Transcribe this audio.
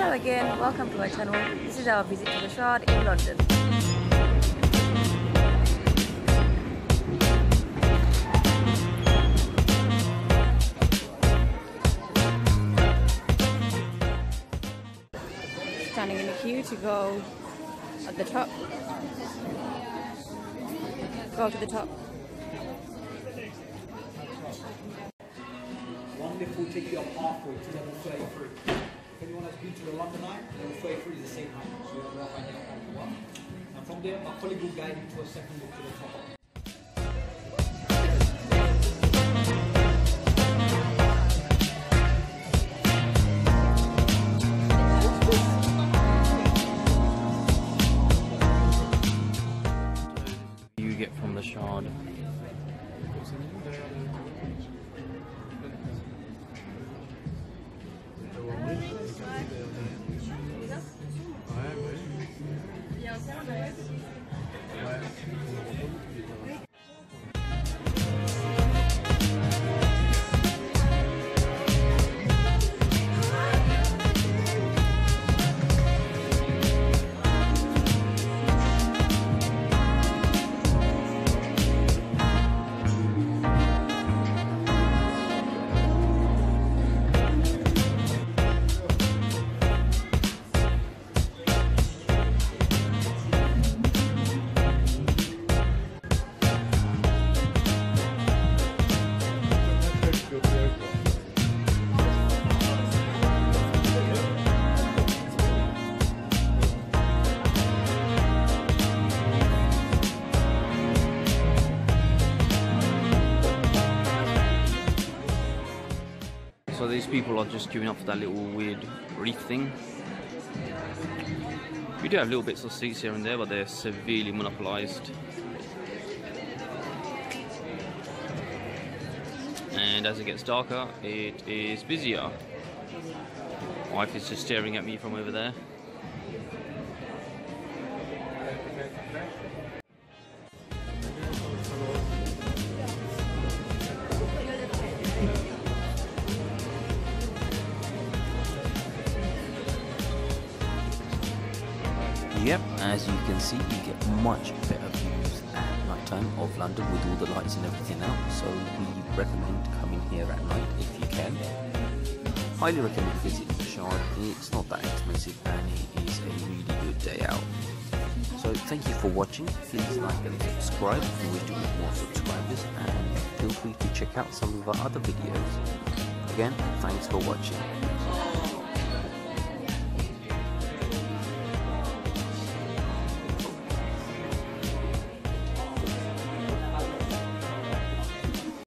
Hello again, welcome to my channel. This is our visit to the Shard in London. Standing in a queue to go at the top. Go to the top. One lift will take you up halfway to level 33. If anyone has been to the London Eye, level 33 is the same height. So you have to walk right down to one. And from there, my colleague will guide you to a second lift to the top. You get from the Shard. So these people are just queuing up for that little weird reef thing. We do have little bits of seats here and there, but they're severely monopolised. And as it gets darker, it is busier. My wife is just staring at me from over there. Yep, as you can see, you get much better views at night time of London with all the lights and everything out, so we recommend coming here at night if you can. Highly recommend visiting the Shard. It's not that expensive and it is a really good day out. So thank you for watching. Please like and subscribe if you wish to get more subscribers, and feel free to check out some of our other videos. Again, thanks for watching.